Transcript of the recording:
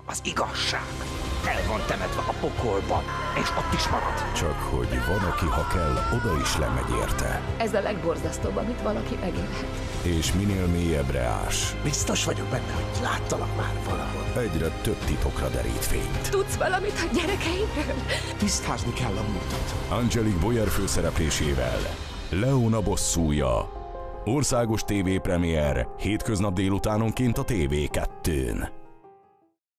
az igazság. El van temetve a pokolban, és ott is marad. Csak hogy van, aki ha kell, oda is lemegy érte. Ez a legborzasztóbb, amit valaki megélhet. És minél mélyebbre ás, Biztos vagyok benne, hogy láttalak már valahol. egyre több titokra derít fényt. Tudsz valamit a gyerekeimről? Tisztázni kell a múltat. Angelique Boyer főszereplésével Leona bosszúja. Országos tévépremiér hétköznap délutánonként a TV2-n.